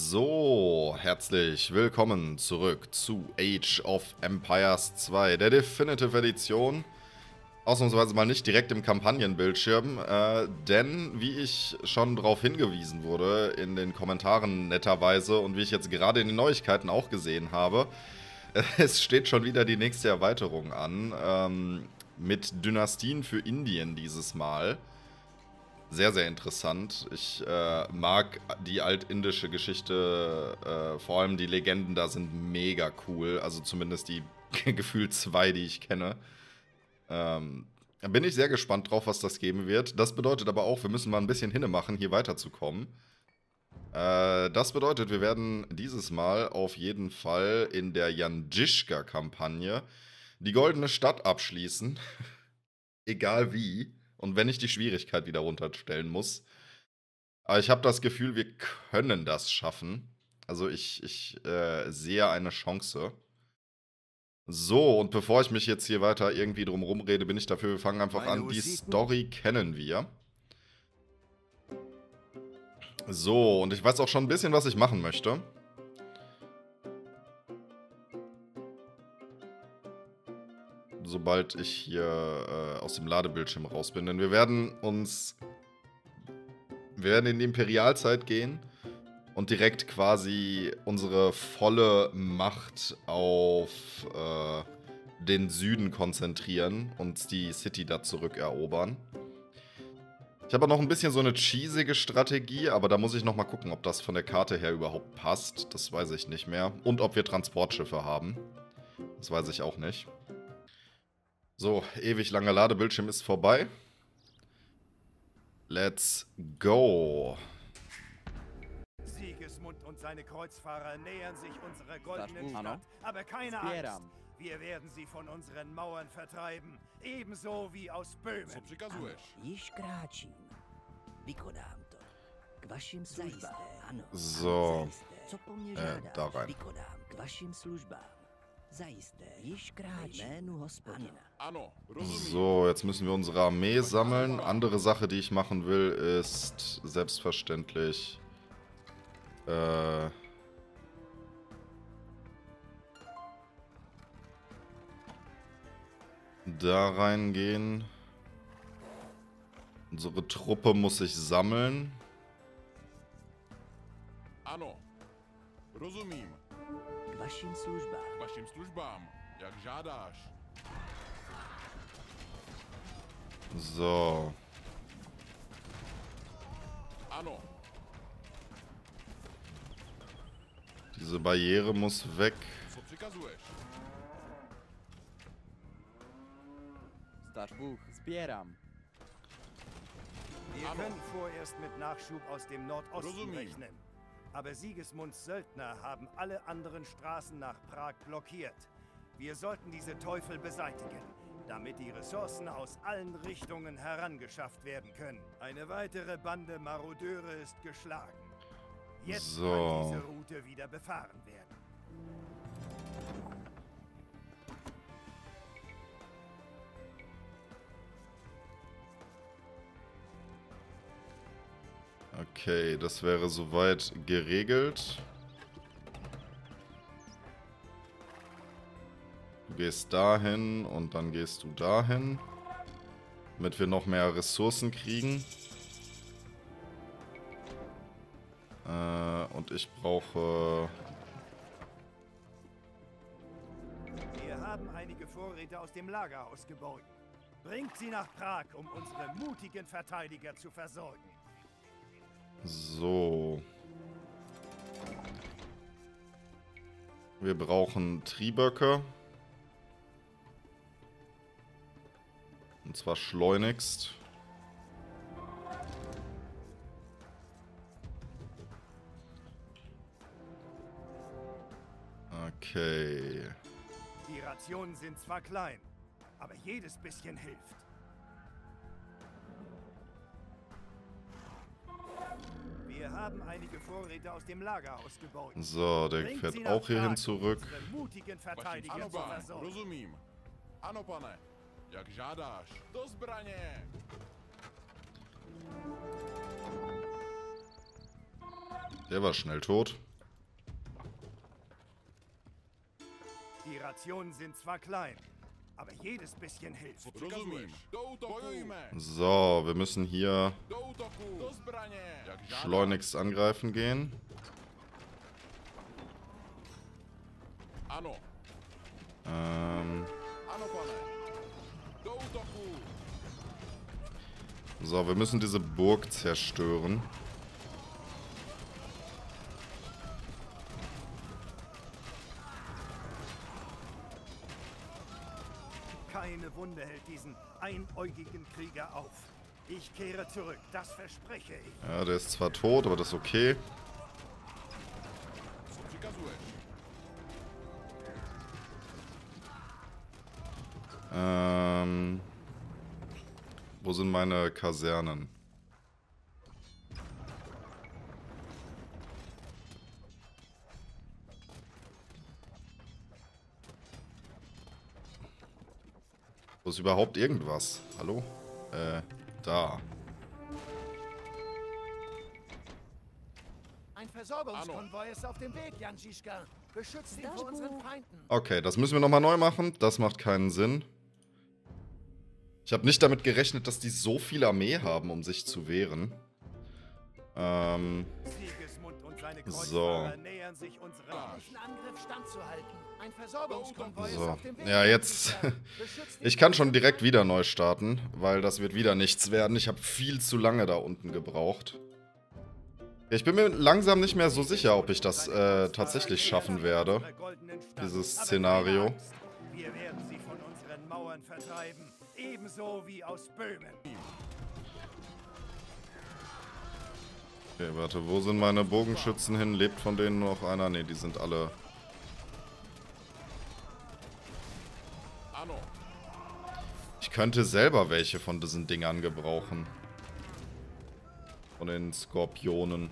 So, herzlich willkommen zurück zu Age of Empires 2, der Definitive Edition. Ausnahmsweise mal nicht direkt im Kampagnenbildschirm, denn wie ich schon darauf hingewiesen wurde in den Kommentaren netterweise und wie ich jetzt gerade in den Neuigkeiten auch gesehen habe, es steht schon wieder die nächste Erweiterung an, mit Dynastien für Indien dieses Mal. Sehr, sehr interessant. Ich mag die altindische Geschichte, vor allem die Legenden da sind mega cool. Also zumindest die gefühlt zwei, die ich kenne. Da bin ich sehr gespannt drauf, was das geben wird. Das bedeutet aber auch, wir müssen mal ein bisschen hinmachen, hier weiterzukommen. Das bedeutet, wir werden dieses Mal auf jeden Fall in der Janjishka-Kampagne die Goldene Stadt abschließen. Egal wie. Und wenn ich die Schwierigkeit wieder runterstellen muss. Aber ich habe das Gefühl, wir können das schaffen. Also ich sehe eine Chance. So, und bevor ich mich jetzt hier weiter irgendwie drum rumrede, bin ich dafür, wir fangen einfach an. Die Story kennen wir. So, und ich weiß auch schon ein bisschen, was ich machen möchte. Sobald ich hier aus dem Ladebildschirm raus bin. Denn wir werden in die Imperialzeit gehen und direkt quasi unsere volle Macht auf den Süden konzentrieren und die City da zurückerobern. Ich habe auch noch ein bisschen so eine cheesige Strategie, aber da muss ich nochmal gucken, ob das von der Karte her überhaupt passt. Das weiß ich nicht mehr. Und ob wir Transportschiffe haben. Das weiß ich auch nicht. So, ewig langer Ladebildschirm ist vorbei. Let's go. Sigismund und seine Kreuzfahrer nähern sich unserer goldenen Stadt. Aber keine Angst, wir werden sie von unseren Mauern vertreiben. Ebenso wie aus Böhmen. So, da rein. So, jetzt müssen wir unsere Armee sammeln. Andere Sache, die ich machen will, ist selbstverständlich da reingehen. Unsere Truppe muss ich sammeln. Ano, rozumím. K vašim službám, jak žádáš. So. Ano. Diese Barriere muss weg. Co přikazuješ? Starbuch, zbieram. Wir können vorerst mit Nachschub aus dem Nordosten rechnen. Aber Sigismunds Söldner haben alle anderen Straßen nach Prag blockiert. Wir sollten diese Teufel beseitigen, damit die Ressourcen aus allen Richtungen herangeschafft werden können. Eine weitere Bande Marodeure ist geschlagen. Jetzt kann diese Route wieder befahren werden. Okay, das wäre soweit geregelt. Du gehst dahin und dann gehst du dahin. Damit wir noch mehr Ressourcen kriegen. Und ich brauche... Wir haben einige Vorräte aus dem Lagerhaus geborgen. Bringt sie nach Prag, um unsere mutigen Verteidiger zu versorgen. So. Wir brauchen Trieböcke. Und zwar schleunigst. Okay. Die Rationen sind zwar klein, aber jedes bisschen hilft. Wir haben einige Vorräte aus dem Lagerhaus geborgen. So, der fährt auch hierhin zurück. Mutigen Verteidiger zu versorgen. Rozumím. Ano, pane. Jak žádáš. Do zbraně. Der war schnell tot. Die Rationen sind zwar klein, aber jedes bisschen hilft. Rozumím. Do útoku. Bojujme. So, wir müssen hier Do útoku. Do zbraně. Jak žádáš. schleunigst angreifen gehen. Ano. Ano, pane. Do útoku. So, wir müssen diese Burg zerstören. Keine Wunde hält diesen einäugigen Krieger auf. Ich kehre zurück, das verspreche ich. Ja, der ist zwar tot, aber das ist okay. Co přikazuješ? Wo sind meine Kasernen? Wo ist überhaupt irgendwas? Hallo? Da. Ein Versorgungskonvoi ist auf dem Weg, Jančiška. Beschützt ihn vor unseren Feinden. Okay, das müssen wir nochmal neu machen. Das macht keinen Sinn. Ich habe nicht damit gerechnet, dass die so viel Armee haben, um sich zu wehren. Sigismund und seine So. Kreuzfahrer nähern sich unserem Angriff standzuhalten. Ein Versorgungskonvoi ist So. auf dem Weg. Ja, jetzt. Ich kann schon direkt wieder neu starten, weil das wird wieder nichts werden. Ich habe viel zu lange da unten gebraucht. Ich bin mir langsam nicht mehr so sicher, ob ich das tatsächlich schaffen werde. Dieses Szenario. Wir werden sie von unseren Mauern vertreiben. Ebenso wie aus Böhmen. Okay, warte, wo sind meine Bogenschützen hin? Lebt von denen noch einer? Ne, die sind alle... Ano. Ich könnte selber welche von diesen Dingern gebrauchen. Von den Skorpionen.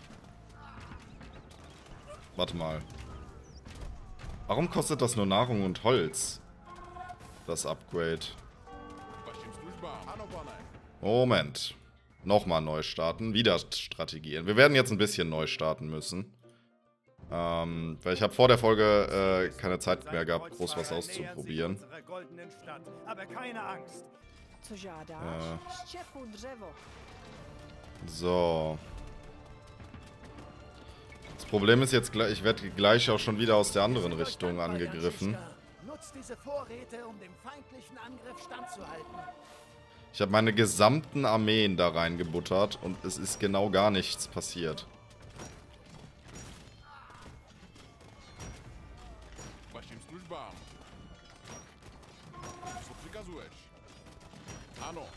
Warte mal. Warum kostet das nur Nahrung und Holz? Das Upgrade. Vašim službám. Ano, pane. Moment. Nochmal neu starten. Wieder Strategien. Wir werden jetzt ein bisschen neu starten müssen. Weil ich habe vor der Folge keine Zeit mehr gehabt, groß was auszuprobieren. Aber keine Angst. Co žádáš? Štěpu dřevo. So. Das Problem ist jetzt gleich, ich werde gleich auch schon wieder aus der anderen Richtung angegriffen. Nutzt diese Vorräte, um dem feindlichen Angriff standzuhalten. Ich habe meine gesamten Armeen da reingebuttert und es ist genau gar nichts passiert. Vašim službám. Co přikazuješ? Ano.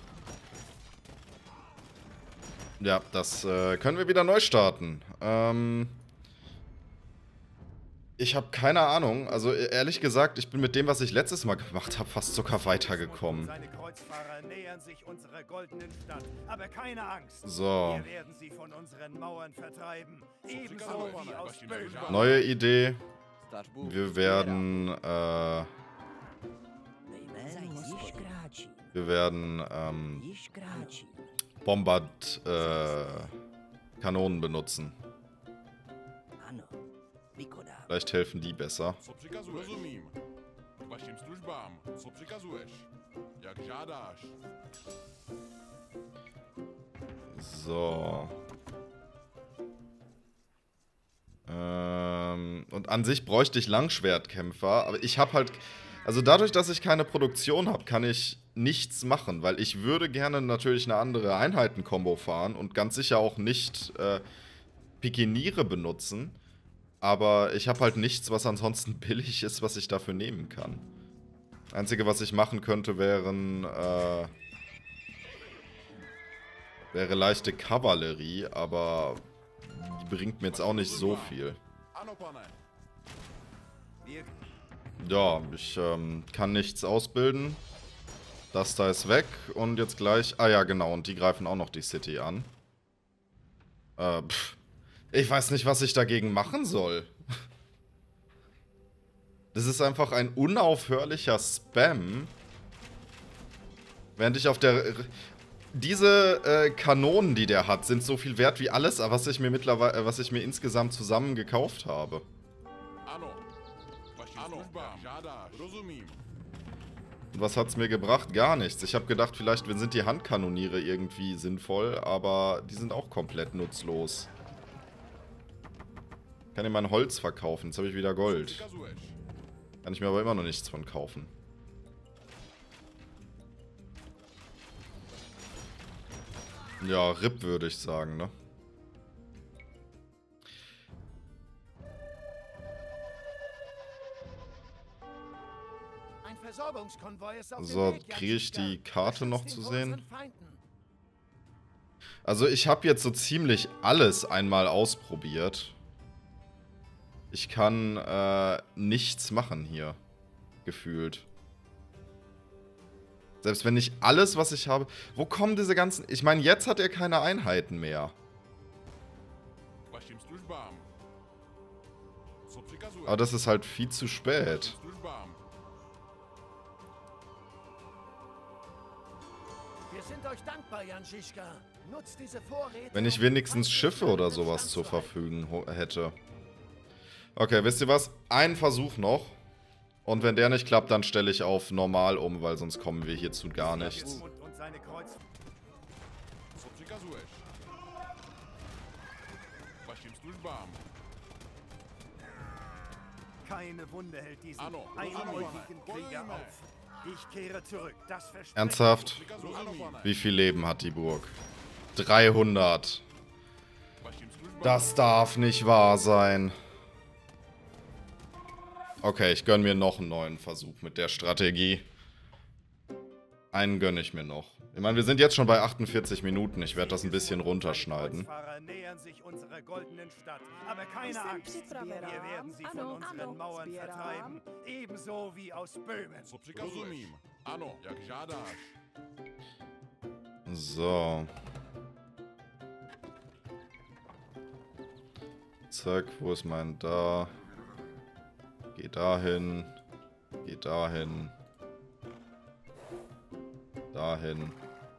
Ja, das können wir wieder neu starten. Ich habe keine Ahnung. Also ehrlich gesagt, ich bin mit dem, was ich letztes Mal gemacht habe, fast sogar weitergekommen. Seine Kreuzfahrer nähern sich unserer goldenen Stadt. Aber keine Angst. So. Wir werden sie von unseren Mauern vertreiben. Ebenso wie aus Böhmen. Neue Idee. Wir werden, Již kráčí. wir werden, Již kráčí. Kanonen benutzen. Ano. Vykonává. Vielleicht helfen die besser. Co přikazuješ? Rozumím. Vašim službám. Co přikazuješ? Jak žádáš. So. Und an sich bräuchte ich Langschwertkämpfer, aber ich habe halt... Also dadurch, dass ich keine Produktion habe, kann ich nichts machen, weil ich würde gerne natürlich eine andere Einheiten-Kombo fahren und ganz sicher auch nicht Pikiniere benutzen, aber ich habe halt nichts, was ansonsten billig ist, was ich dafür nehmen kann. Einzige, was ich machen könnte, wäre leichte Kavallerie, aber die bringt mir jetzt auch nicht so viel. Ano, pane. Wir Ja, ich kann nichts ausbilden. Das da ist weg und jetzt gleich... Ah ja, genau, und die greifen auch noch die City an. Ich weiß nicht, was ich dagegen machen soll. Das ist einfach ein unaufhörlicher Spam. Während ich auf der... Diese Kanonen, die der hat, sind so viel wert wie alles, was ich mir insgesamt zusammen gekauft habe. Ano. Vašim Ano, jak žádáš. Rozumím. Und was hat's mir gebracht? Gar nichts. Ich habe gedacht, vielleicht sind die Handkanoniere irgendwie sinnvoll, aber die sind auch komplett nutzlos. Ich kann dir mein Holz verkaufen, jetzt habe ich wieder Gold. Přikazuješ. Kann ich mir aber immer noch nichts von kaufen. Ja, RIP würde ich sagen, ne? Ein Versorgungskonvoi ist auf So, dem Weg, kriege ich Janschika. die Karte noch Beschützt zu ihn vor unseren sehen? Feinden. Also ich habe jetzt so ziemlich alles einmal ausprobiert. Ich kann nichts machen hier. Gefühlt. Selbst wenn nicht alles, was ich habe... Wo kommen diese ganzen... Ich meine, jetzt hat er keine Einheiten mehr. K vašim službám. Co přikazuješ? Aber das ist halt viel zu spät. Službám. Wir sind euch dankbar, Janschika. Nutzt diese Vorräte. Wenn ich um wenigstens den Schiffe Feinden oder im sowas Stand zur zu halten. Verfügung hätte. Okay, wisst ihr was? Ein Versuch noch. Und wenn der nicht klappt, dann stelle ich auf normal um, weil sonst kommen wir hierzu gar nichts. Sigismund und seine Kreuz. Co přikazuješ? K vašim službám. Keine Wunde hält diesen Ano, einmütigen ano, Krieger ano. auf. Ich kehre zurück. Das verspreche Ernsthaft? Přikazuj, ano, pane. Wie viel Leben hat die Burg? 300. K vašim službám. Das darf nicht wahr sein. Okay, ich gönne mir noch einen neuen Versuch mit der Strategie. Einen gönne ich mir noch. Ich meine, wir sind jetzt schon bei 48 Minuten. Ich werde das ein bisschen runterschneiden. Kreuzfahrer nähern sich unserer goldenen Stadt. Aber keine Jsem Angst. Wir připravena. werden sie von Ano, unseren ano, Mauern sbírám. vertreiben. Ebenso wie aus Böhmen. Co přikazuješ? Ano, jak žádáš. So. Zack, wo ist mein da? Geh dahin. Geh dahin. Dahin.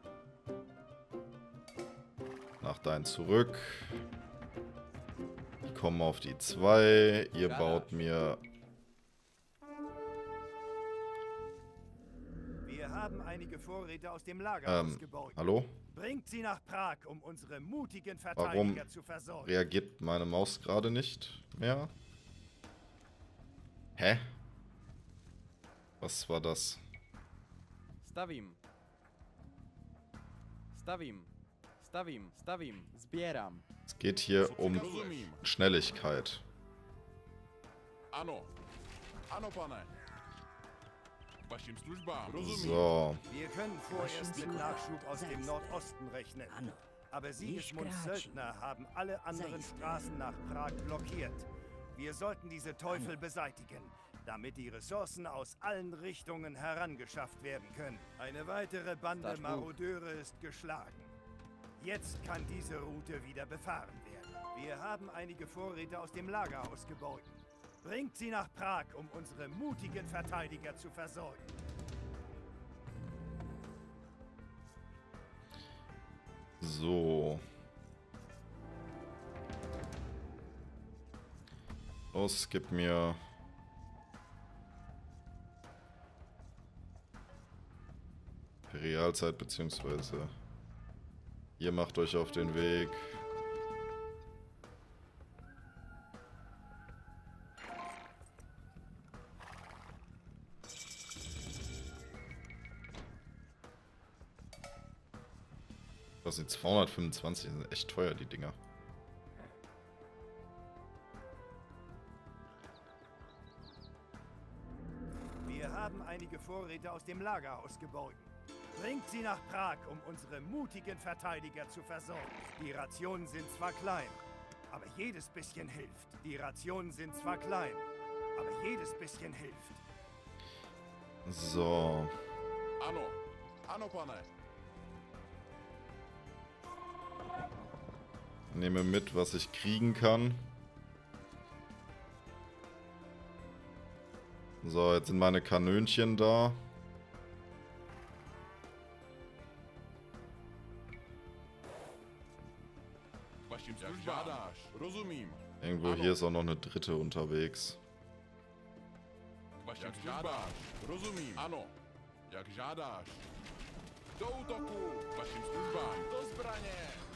Nach dein zurück. Ich komme auf die 2. Ihr baut mir... Wir haben einige Vorräte aus dem Lager ausgebaut. Hallo? Bringt sie nach Prag, um unsere mutigen Warum Verteidiger zu versorgen. reagiert meine Maus gerade nicht mehr? Hä? Was war das? Stavím. Stavím. Stavím. Stavím. Sbírám. Es geht hier Co um rozumím. Schnelligkeit. Ano. Ano, pane. K vašim službám. Rozumím. So. Wir können vorerst mit Nachschub aus dem Nordosten rechnen. Ano. Aber Sigismunds Nischgraci. Söldner haben alle anderen Straßen nach Prag blockiert. Wir sollten diese Teufel beseitigen, damit die Ressourcen aus allen Richtungen herangeschafft werden können. Eine weitere Bande Das gut. Marodeure ist geschlagen. Jetzt kann diese Route wieder befahren werden. Wir haben einige Vorräte aus dem Lager ausgebaut. Bringt sie nach Prag, um unsere mutigen Verteidiger zu versorgen. So. Los, gib mir... Imperialzeit, beziehungsweise... Ihr macht euch auf den Weg. Das sind 225, sind echt teuer, die Dinger. Wir haben einige Vorräte aus dem Lager ausgebaut. Bringt sie nach Prag, um unsere mutigen Verteidiger zu versorgen. Die Rationen sind zwar klein, aber jedes bisschen hilft. Die Rationen sind zwar klein, aber jedes bisschen hilft. So. Ano. Ano, pane. Nehme mit, was ich kriegen kann. So, jetzt sind meine Kanönchen da. K vašim službám. Jak žádáš. Rozumím. Irgendwo hier ist auch noch eine dritte unterwegs. Jak žádáš. Rozumím. Ano. Jak žádáš. Do útoku. Vašim službám. Do zbraně.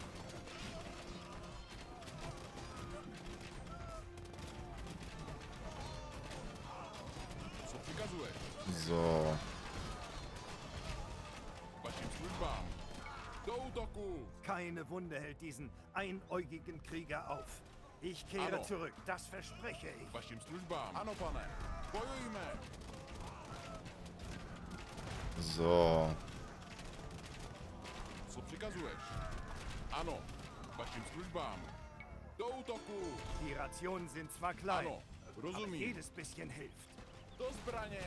Co přikazuješ? So. Vašim službám. Do útoku. Keine Wunde hält diesen einäugigen Krieger auf. Ich kehre Ano. zurück, das verspreche ich. Vašim službám. Ano, pane. Bojujme. So. Co přikazuješ? Ano. Vašim službám. Do útoku. Die Rationen sind zwar klein, Ano. aber Rozumím. jedes bisschen hilft. Do zbraně.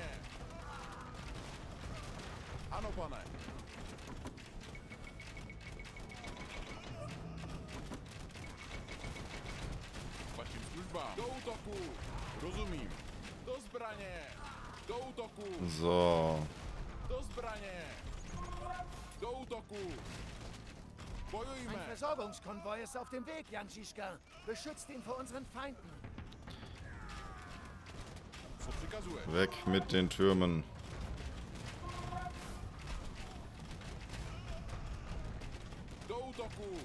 Ano, pane. Vašim službám. Do útoku. Rozumím. Do zbraně. Do útoku. So. Do zbraně. Do útoku. Ein Bojujme. Versorgungskonvoi ist auf dem Weg, Jančiška. Beschützt ihn vor unseren Feinden. Co přikazuješ? Weg mit den Türmen. Do útoku.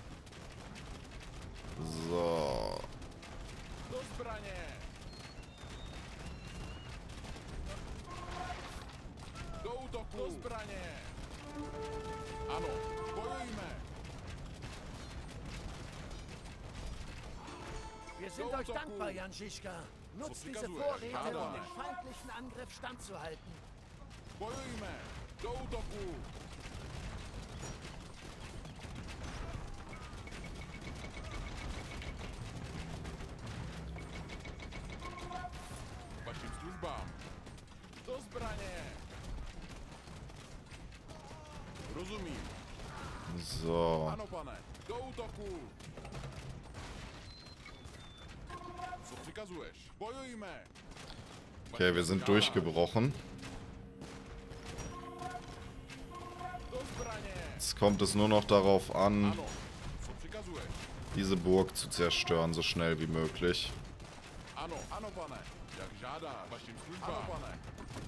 So. Do zbraně. Do útoku. Do zbraně. Ano. Bojujme. Wir sind Go, euch Doku. dankbar, Jančiška. Nutzt diese Prikazuję. Vorräte, Schade. um den feindlichen Angriff standzuhalten. Bojujme. Do útoku. Vašim službám. Do zbraně. Rozumím. So. Ano, pane. Do útoku. Co přikazuješ? Bojujme. Okay, wir sind durchgebrochen. Do zbraně. Jetzt kommt es nur noch darauf an, Ano. Co přikazuješ? diese Burg zu zerstören, so schnell wie möglich. Ano, ano, pane. Jak žádá, vašim službám. Ano, pane.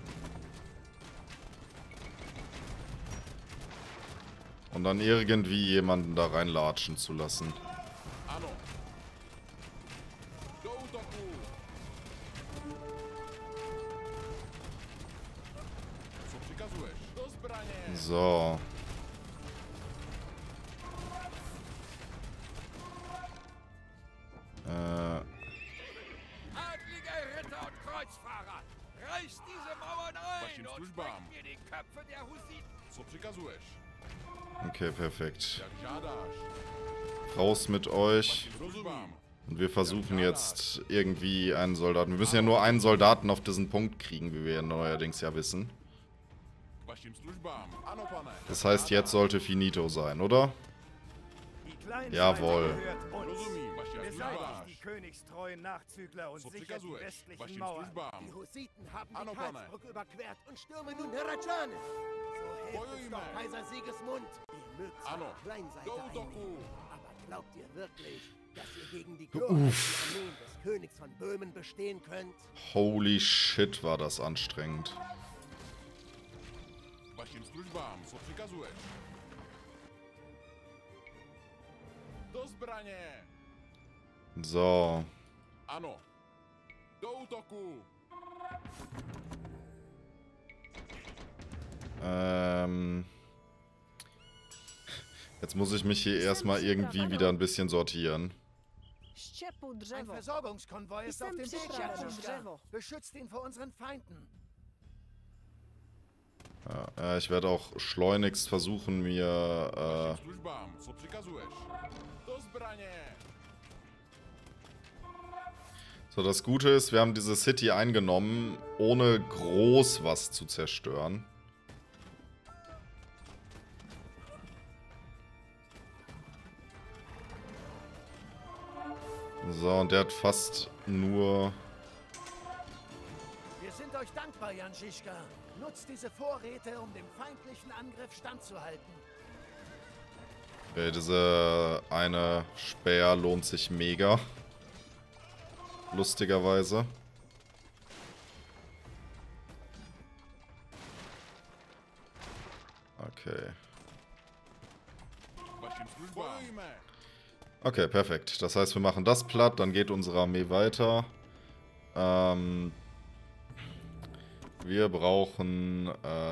Und dann irgendwie jemanden da reinlatschen zu lassen. Ano. Do útoku. Co přikazuješ? Do zbraně. So. Adlige Ritter und Kreuzfahrer, reißt diese Mauern Vašim ein und službám. bringt mir die Köpfe der Hussiten. Co přikazuješ? Okay, perfekt. Jak žádáš. Raus mit euch. Vašim službám. Und wir versuchen jetzt irgendwie einen Soldaten. Wir müssen ja nur einen Soldaten auf diesen Punkt kriegen, wie wir neuerdings ja wissen. Vašim službám. Ano, pane. Das heißt, jetzt sollte finito sein, oder? Die kleinen Jawohl. Feinde gehört uns. Rozumím, vašim Beseitigt službám. die königstreuen Nachzügler und Co sichert die přikazuješ? westlichen Vašim Mauern. službám. Die Hussiten haben Ano, die pane. Karlsbrücke überquert und stürmen nun Hradschane. So hilft uns Bojujme. doch Kaiser Sigismund. Ihr mögt zwar Ano. Kleinseite Do útoku. einnehmen, aber glaubt ihr wirklich, dass ihr gegen die glorreichen Armeen des Königs von Böhmen bestehen könnt? Holy shit, war das anstrengend. Vašim službám. Co přikazuješ? Do zbraně. So. Ano. Do útoku. Jetzt muss ich mich hier erstmal irgendwie wieder ein bisschen sortieren. Ściepu Ein drzewo. Versorgungskonvoi ist auf Jestem dem Weg, przyprawiony Jančiška. drzewo. Beschützt ihn vor unseren Feinden. Ja, ich werde auch schleunigst versuchen, mir... Vašim službám. Co přikazuješ? Do zbraně. So, das Gute ist, wir haben diese City eingenommen, ohne groß was zu zerstören. So, und der hat fast nur... Wir sind euch dankbar, Jančiška. Nutzt diese Vorräte, um dem feindlichen Angriff standzuhalten. Okay, diese eine Speer lohnt sich mega. Lustigerweise. Okay, perfekt. Das heißt, wir machen das platt, dann geht unsere Armee weiter. Wir brauchen...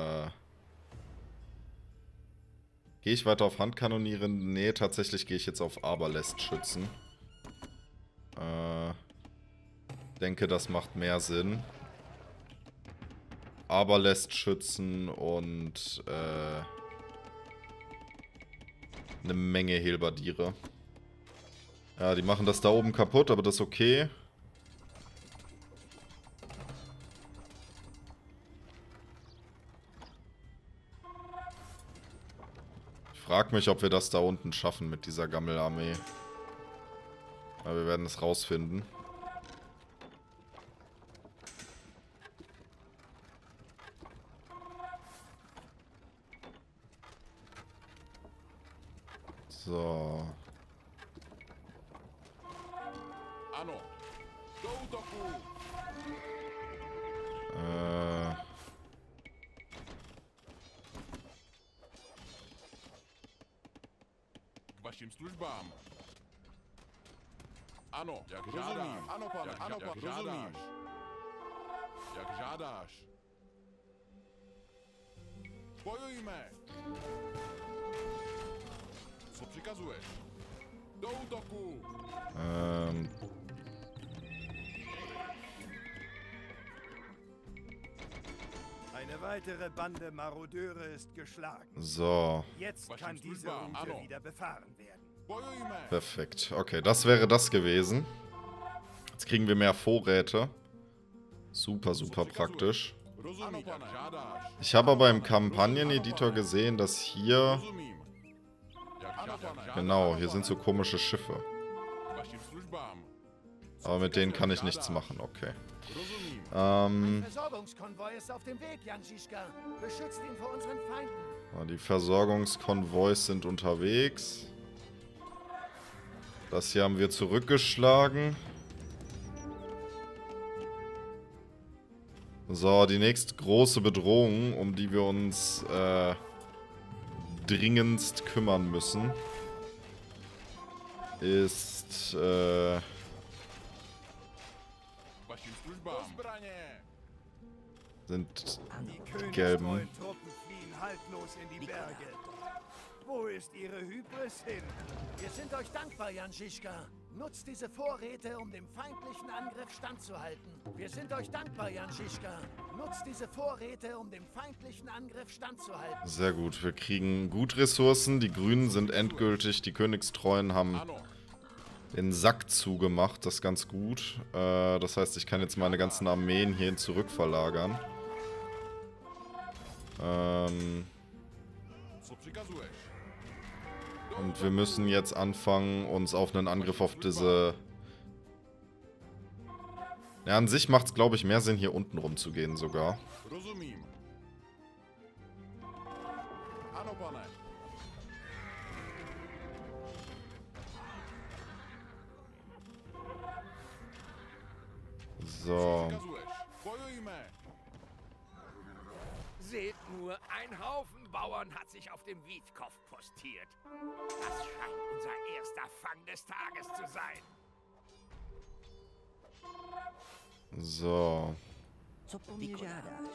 Gehe ich weiter auf Handkanonieren? Nee, tatsächlich gehe ich jetzt auf Aberlästschützen. Denke, das macht mehr Sinn. Aberlästschützen und eine Menge Helbardiere. Ja, die machen das da oben kaputt, aber das ist okay. Ich frage mich, ob wir das da unten schaffen mit dieser Gammelarmee. Aber wir werden es rausfinden. So. Ano. Doutoku. K vašim službám. Ano, jak žádáš. Ano, pane, ano, pane, rozumím. Jak žádáš. Bojujme. Co přikazuješ? Do útoku. Eine weitere Bande Marodeure ist geschlagen. So. Jetzt kann diese Route wieder befahren werden. Bojujme. Perfekt. Okay, das wäre das gewesen. Jetzt kriegen wir mehr Vorräte. Super, super praktisch. Rozumím, jak žádáš. Ich habe aber im Kampagneneditor gesehen, dass hier... Rozumím. Jak žádáš. Genau, hier sind so komische Schiffe. K vašim službám. Aber mit denen kann ich nichts machen, okay. Rozumím. Ein Versorgungskonvoi ist auf dem Weg, Jan Žižka. Beschützt ihn vor unseren Feinden. Die Versorgungskonvois sind unterwegs. Das hier haben wir zurückgeschlagen. So, die nächste große Bedrohung, um die wir uns dringendst kümmern müssen, ist K vašim službám. Zbraně. sind Die die gelben. königstreuen Truppen fliehen haltlos in die Berge. Wo ist ihre Hybris hin? Wir sind euch dankbar, Jan Žižka. Nutzt diese Vorräte, um dem feindlichen Angriff standzuhalten. Wir sind euch dankbar, Jan Žižka. Nutzt diese Vorräte, um dem feindlichen Angriff standzuhalten. Sehr gut, wir kriegen gut Ressourcen. Die Grünen sind endgültig, die Königstreuen haben Ano. den Sack zugemacht, das ist ganz gut. Das heißt, ich kann jetzt meine ganzen Armeen hierhin zurückverlagern. Co přikazuješ? Und wir müssen jetzt anfangen, uns auf einen Angriff auf diese... Ja, an sich macht es, glaube ich, mehr Sinn, hier unten rumzugehen sogar. Rozumím. Ano, pane. So. Přikazuješ. Bojujme. Seht nur, ein Haufen Bauern hat sich auf dem Wiedkopf postiert. Das scheint unser erster Fang des Tages zu sein. So. Co po mně žádáš?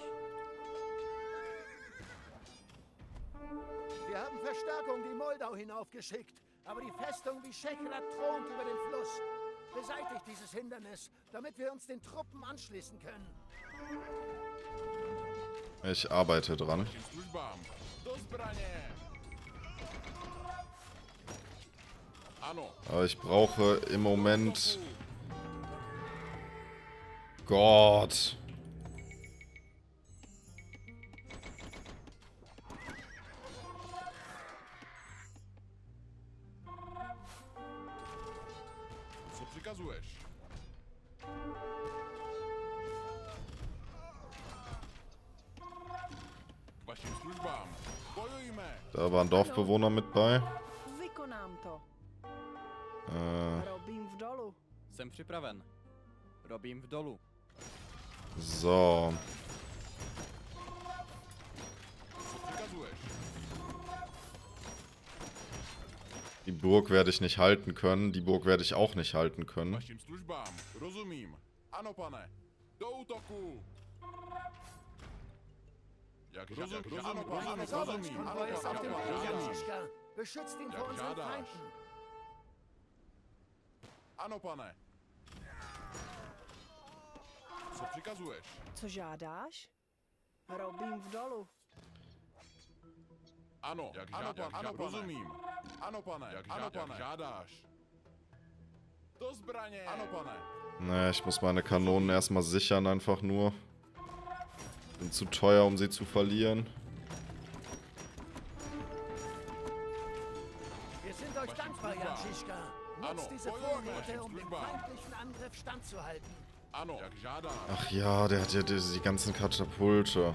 Wir haben Verstärkung die Moldau hinaufgeschickt, aber die Festung wie Schechra thront über dem Fluss. Beseitigt dieses Hindernis, damit wir uns den Truppen anschließen können. Ich arbeite dran. Vašim službám. Do zbraně. Ano. Aber ich brauche im Moment... Gott. Co přikazuješ? K vašim službám. Bojujme. Da war ein Dorfbewohner mit bei. Vykonám to. Robím v dolu. Jsem připraven. Robím v dolu. So. Co přikazuješ? Die Burg werde ich nicht halten können. Die Burg werde ich auch nicht halten können. Vašim službám. Rozumím. Ano, pane. Do útoku. Jak rozumím. Ano, pane. Rozumím. Ano, Konvoi ist auf dem Weg, pane. Jančiška. Beschützt ihn vor Jak unseren žádáš. Feinden. Ano, pane. Co přikazuješ? Co žádáš? Robím v dolu. Ano, jak žádáš. Ano, rozumím. Ano, pane. Jak žádáš. Do zbraně. Ano, pane. Naja, ich muss meine Kanonen erstmal sichern, einfach nur. Sind zu teuer, um sie zu verlieren. Wir sind euch dankbar, Jančiška. Nutzt diese Vorräte, um dem feindlichen Angriff standzuhalten. Ano, jak žádáš. Ach ja, der hat ja die ganzen Katapulte.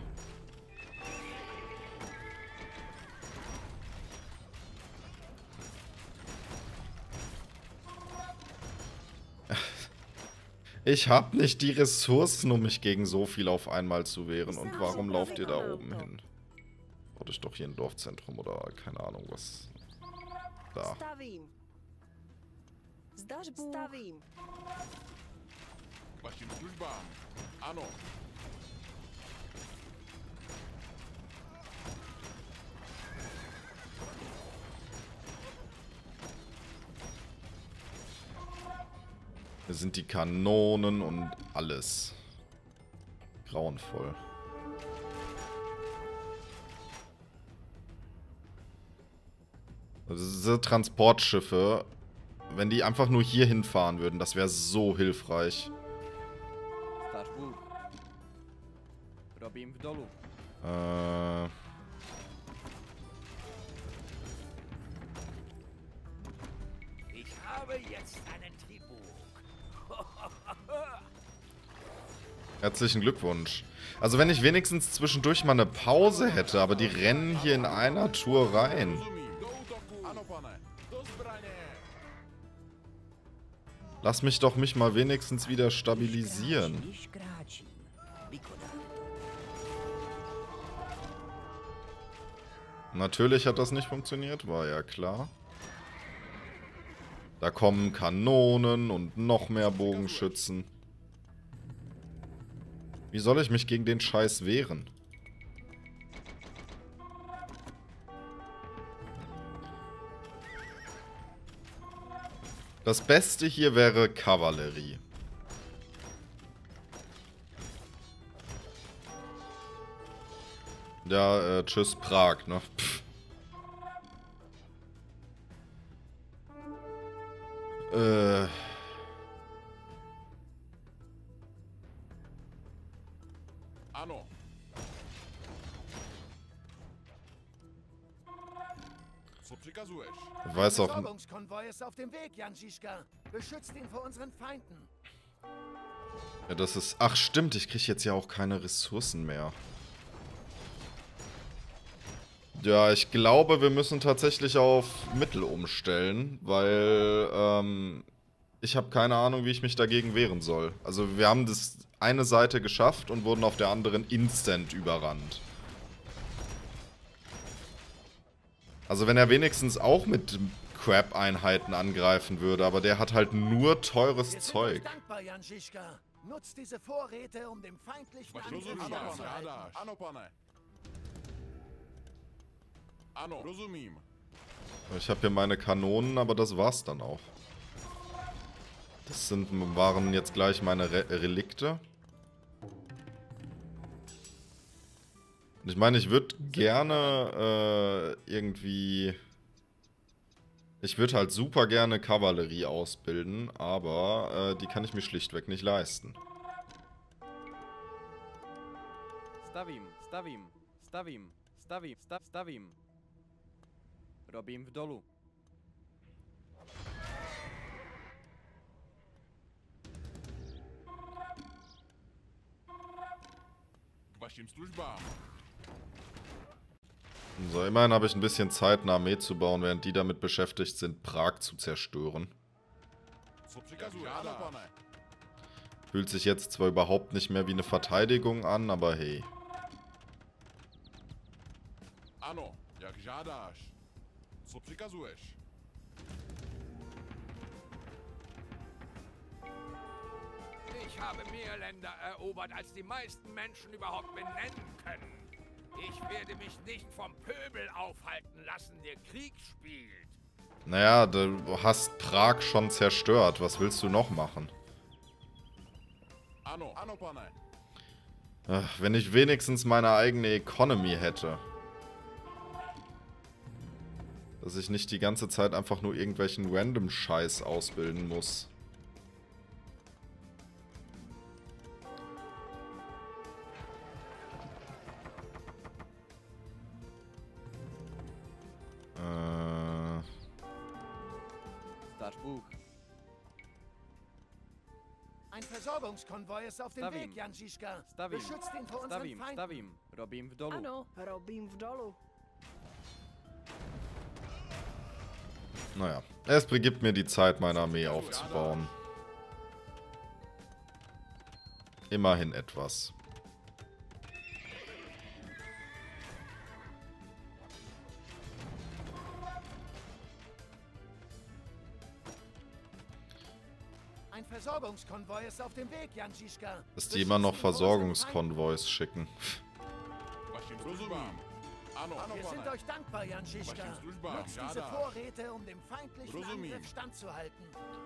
Ich hab nicht die Ressourcen, um mich gegen so viel auf einmal zu wehren. Und warum lauft ihr da oben hin? Oder ist doch hier ein Dorfzentrum oder keine Ahnung was. Da. Stavím. Zdař Bůh. Stavím. Vašim službám. Ano. Hier sind die Kanonen und alles. Grauenvoll. Also diese Transportschiffe, wenn die einfach nur hier hinfahren würden, das wäre so hilfreich. Zdař Bůh. Robím v dolu. Ich habe jetzt einen Tribut. Herzlichen Glückwunsch. Also wenn ich wenigstens zwischendurch mal eine Pause hätte, aber die rennen hier in einer Tour rein. Rozumím. Do útoku. Ano, pane. Do zbraně. Lass mich mal wenigstens wieder stabilisieren. Když kráčím, vykonám to. Natürlich hat das nicht funktioniert, war ja klar. Da kommen Kanonen und noch mehr Bogenschützen. Wie soll ich mich gegen den Scheiß wehren? Das Beste hier wäre Kavallerie. Ja, tschüss Prag, ne? Pff. Ano. Co přikazuješ? Ich weiß auch... Versorgungskonvoi ist auf dem Weg, Jančiška. Beschützt ihn vor unseren Feinden. Ja, das ist... Ach stimmt, ich kriege jetzt ja auch keine Ressourcen mehr. Ja, ich glaube, wir müssen tatsächlich auf Mittel umstellen, weil ich habe keine Ahnung, wie ich mich dagegen wehren soll. Also wir haben das eine Seite geschafft und wurden auf der anderen instant überrannt. Also wenn er wenigstens auch mit Crab-Einheiten angreifen würde, aber der hat halt nur teures Wir sind Zeug. euch dankbar, Jančiška. Nutzt diese Vorräte, um dem feindlichen Vašim Angriff službám. standzuhalten. Žádáš. Ano, pane. Ano, rozumím. Ich habe hier meine Kanonen, aber das war's dann auch. Das waren jetzt gleich meine Relikte. Und ich meine, ich würde gerne irgendwie... Ich würde halt super gerne Kavallerie ausbilden, aber die kann ich mir schlichtweg nicht leisten. Stavím. Robím v dolu. Vašim službám. So, immerhin habe ich ein bisschen Zeit, eine Armee zu bauen, während die damit beschäftigt sind, Prag zu zerstören. Co přikazuješ? Ano, pane. Fühlt sich jetzt zwar überhaupt nicht mehr wie eine Verteidigung an, aber hey. Ano, jak žádáš. Co přikazuješ? Ich habe mehr Länder erobert, als die meisten Menschen überhaupt benennen können. Ich werde mich nicht vom Pöbel aufhalten lassen, der Krieg spielt. Naja, du hast Prag schon zerstört. Was willst du noch machen? Ano, ano, pane. Ach, wenn ich wenigstens meine eigene Economy hätte. Dass ich nicht die ganze Zeit einfach nur irgendwelchen Random-Scheiß ausbilden muss. Startbuch. Ein Versorgungskonvoi ist auf dem Stavím. Weg, Jan Žižka. Stavím. Beschützt ihn vor unseren Stavím, Feinden. stavím. Robím v dolu. Ano, robím v dolu. Naja, es gibt mir die Zeit, meine Armee aufzubauen. Immerhin etwas. Ein Versorgungskonvoi ist auf dem Weg, Jan Žižka. Dass die immer noch Versorgungskonvois schicken. Vašim službám. Ano, ano, Wir sind pane. euch dankbar, Jan Žižka. Vašim službám. Nutzt diese Žádá. Vorräte, um dem feindlichen Rozumím. Angriff standzuhalten.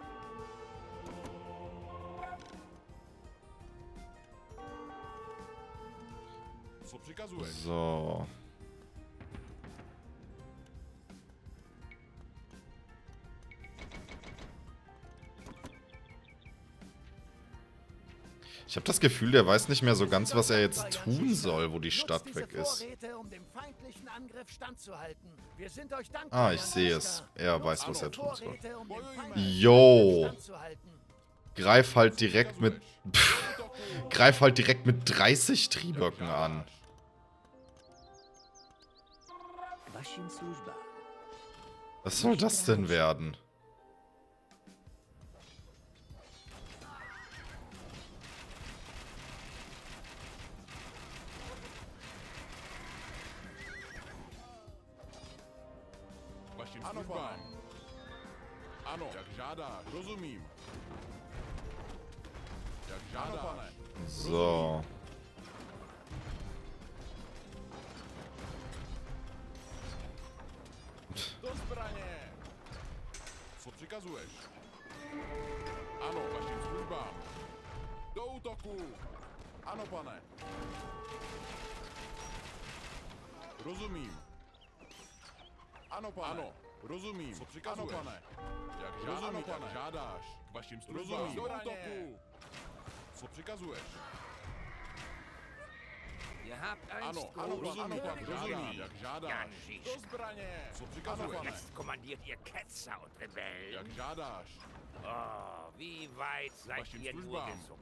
Co přikazuješ? So. Ich habe das Gefühl, der weiß nicht mehr so ganz, was er jetzt tun soll, wo die Stadt Nutzt diese weg ist. Vorräte, um dem feindlichen Angriff standzuhalten. Wir sind euch dankbar, Ah, ich Jan sehe Žižka. es. Er weiß, was Nutzt er diese tun soll. Vorräte, um dem feindlichen Jo. Angriff standzuhalten. Greif halt direkt mit... Greif halt direkt mit 30 Trieböcken an. Vašim službám. Was soll das denn werden? Vašim službám. Ano, jak žádáš. Rozumím. Jak žádáš. Ano, pane. So. Do zbraně. Co přikazuješ? Ano, vašim službám. Do útoku. Ano, pane. Rozumím. Ano, pane. Ano, rozumím. Co přikazuješ? Ano, pane. Jak žádáš, ano, pane. Jak žádáš. Vašim službám. Rozumím. Do útoku. Co přikazuješ? Ihr habt einst Ano, ano, große ano, pane. Könige Rozumím. geliebt. Jak žádáš. Jan Do Žižka. zbraně. Co přikazuješ? Ano, pane. Jetzt kommandiert ihr Ketzer und Rebellen. Jak žádáš. Oh, wie weit seid Vašim ihr nur službám. gesunken?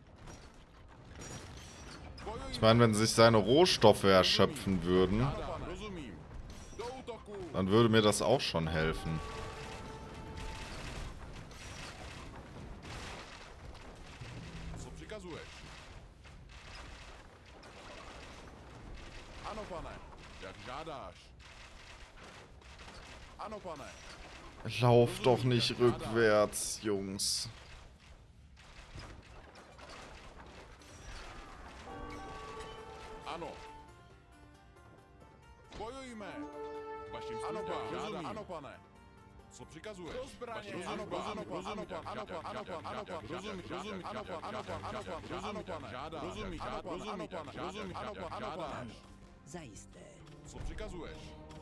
Ich meine, wenn sich seine Rohstoffe erschöpfen würden, Ano, pane. Rozumím. Do útoku. dann würde mir das auch schon helfen. Co přikazuješ? Ano, pane. Jak žádáš. Ano, pane. Lauf doch nicht rückwärts, Jungs. Ano. Bojujme. Vašim službám. Rozumím. Ano, pane. Co přikazuješ? Do zbraně. Ano, pane. Ano, pane. Ano, pane. Ano, pane. Ano, pane. Ano, pane. Rozumím. Rozumím. Ano, pane. Ano, pane. Ano, pane. Rozumím, pane. Rozumím. Ano, pane. Ano, pane. Rozumím. Ano, pane. Ano, pane. Zajisté. Co přikazuješ?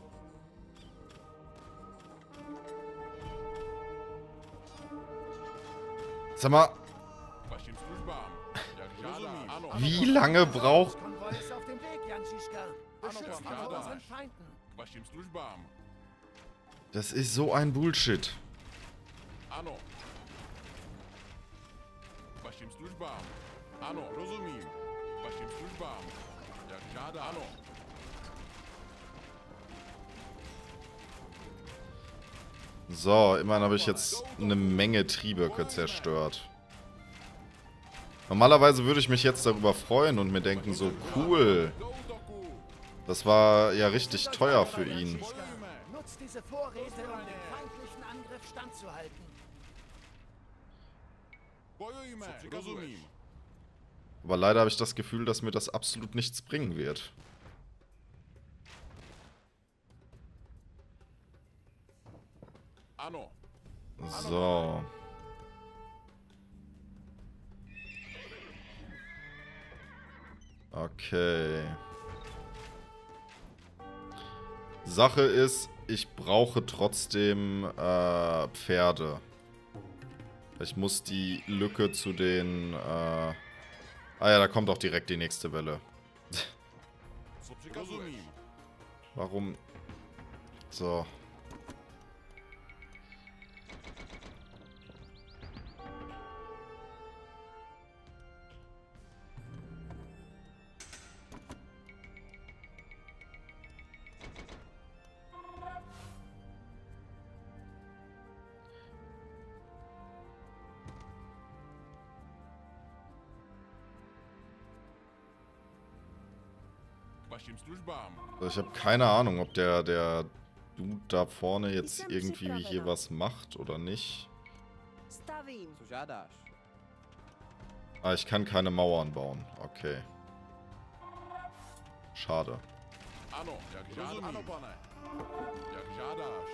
Sag mal, Vašim službám. Jak žádám. Ano. wie lange braucht... Konvoi ist auf dem Weg, Jan Žižka. Beschützt ihn pane. vor unseren Feinden. Vašim službám. Das ist so ein Bullshit. Ano. Vašim službám. Ano, rozumím. Vašim službám. Jak žádá. Ano. So, immerhin habe ich jetzt eine Menge Trieböcke zerstört. Normalerweise würde ich mich jetzt darüber freuen und mir denken so, cool. Do útoku. Das war ja richtig teuer für ihn. Nutzt diese Vorräte, um dem feindlichen Angriff standzuhalten. Bojujme. Co rozumím. Aber leider habe ich das Gefühl, dass mir das absolut nichts bringen wird. Ano. So. Okay. Sache ist, ich brauche trotzdem Pferde. Ich muss die Lücke zu den... Ah ja, da kommt auch direkt die nächste Welle. Warum? So. Ich habe keine Ahnung, ob der Dude da vorne jetzt irgendwie hier was macht oder nicht. Co žádáš? Ah, ich kann keine Mauern bauen. Okay. Schade. Ano, jak žádám. Ano, pane. Jak žádáš.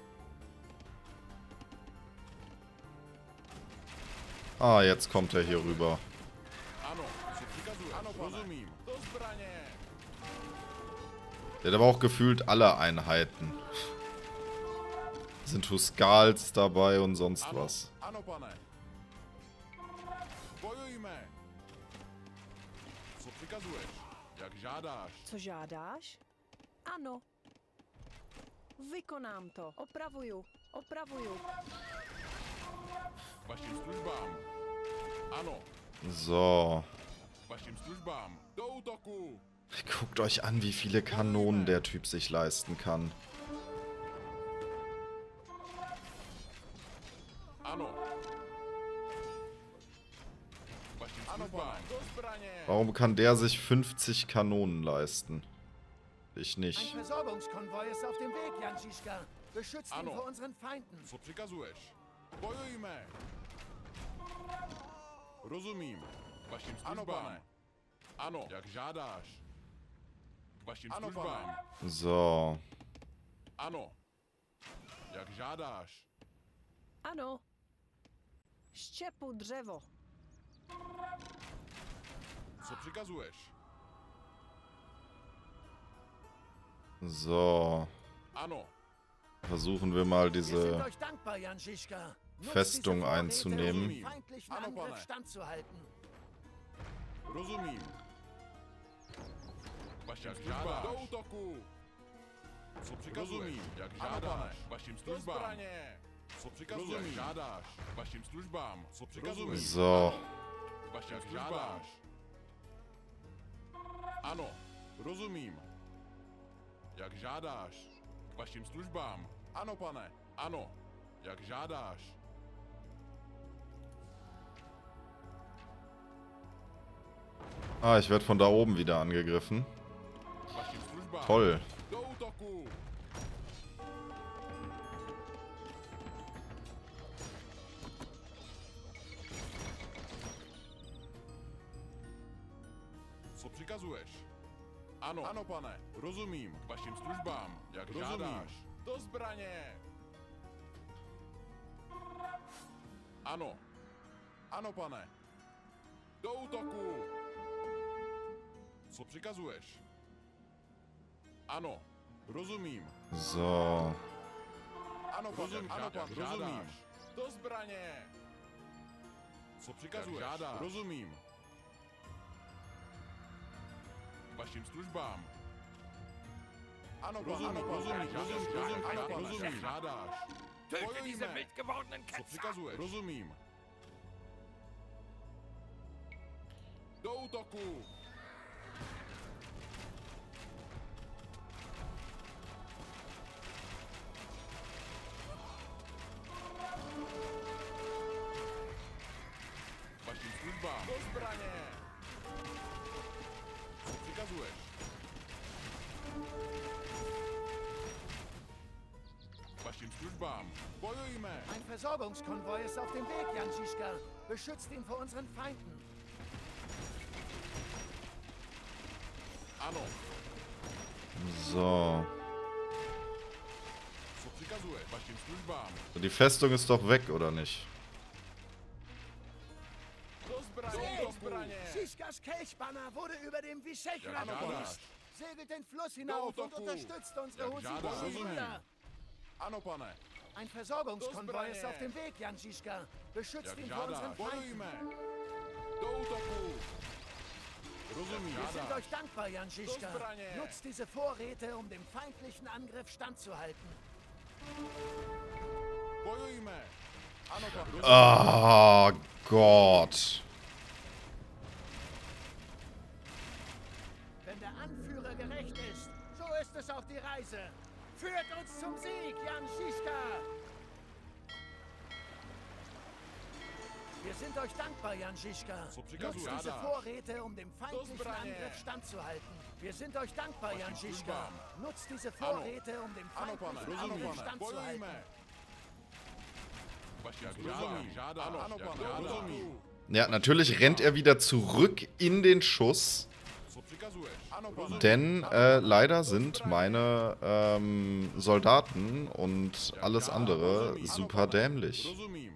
Ah, jetzt kommt er hier rüber. Ano, co přikazuješ? Ano, rozumím. Do zbraně. Der hat aber auch gefühlt alle Einheiten. Sind Huskals dabei und sonst was. Ano, pane. Bojujme. Co přikazuješ? Jak žádáš. Co žádáš? Ano. Vykonám to. Opravuju. Opravuju. Vašim službám. Ano. So. Vašim službám. Do útoku. Guckt euch an, wie viele Kanonen der Typ sich leisten kann. Ano. Vašim službám. Do zbraně. Warum kann der sich 50 Kanonen leisten? Ich Ein nicht. Versorgungskonvoi ist auf dem Weg, Jan Žižka. Beschützt ihn Ano. vor unseren Feinden. Co přikazuješ? Bojujme. Rozumím. Vašim službám. Ano, jak žádáš. Vašim službám. So. Ano. Jak žádáš. Ano. Štěpu dřevo. Co přikazuješ? So. Ano. Versuchen wir mal Wir sind diese euch dankbar, Jan Žižka. Nutzt Festung diese Vorräte, einzunehmen. um dem feindlichen Ano, Angriff pane. standzuhalten. Rozumím. Vašim službám. Do útoku. Co přikazuješ? Jak žádáš. Vašim službám. Do zbraně. Co přikazuješ? Jak žádáš. Vašim službám. Co přikazuješ? So. Vašim službám. Ano. Rozumím. Jak žádáš. Vašim službám. Ano, pane. Ano. Jak žádáš. Ah, ich werde von da oben wieder angegriffen. Vašim službám. Toll. Do útoku. Co přikazuješ? Ano. Ano, pane. Rozumím. Vašim službám. Jak žádáš. Do zbraně. Ano. Ano, pane. Do útoku. Co přikazuješ? Ano. Rozumím. So. Ano, rozumím. Ano, pan. Rozumím. Do zbraně. Co přikazuješ? Žádáš. Rozumím. Vašim službám. Ano, pan. Ano, pan. Rozumím. Ano, pan. Rozumím. Žádáš. Töte diese Bojujme. wild gewordenen Co Ketzer! přikazuješ? Rozumím. Do útoku. Vašim službám. Do zbraně. Co přikazuješ? Vašim službám. Bojujme. Ein Versorgungskonvoi ist auf dem Weg, Jančiška. Beschützt ihn vor unseren Feinden. Ano. So. Co přikazuje vašim službám? Die Festung ist doch weg, oder nicht? Do zbraně! Žižkas Kelchbanner wurde über dem Vyšehran gelöst. Segelt den Fluss hinauf und unterstützt unsere husidischen Brüder. Ano, pane. Ein Versorgungskonvoi ist auf dem Weg, Jančiška. Beschützt ihn vor unseren Feinden. Bojujme! Do útoku! Rozumím. Wir sind euch dankbar, Jančiška. Nutzt diese Vorräte, um dem feindlichen Angriff standzuhalten. Bojujme! Ano, pane. Oh Gott. Wenn der Anführer gerecht ist, so ist es auch die Reise. Führt uns zum Sieg, Jančiška! Wir sind euch dankbar, Jančiška. Nutzt diese Vorräte, um dem feindlichen Angriff standzuhalten. Wir sind euch dankbar, Jančiška. Nutzt diese Vorräte, um dem feindlichen Angriff standzuhalten. Ja, natürlich rennt er wieder zurück in den Schuss. Denn leider sind meine Soldaten und alles andere super dämlich.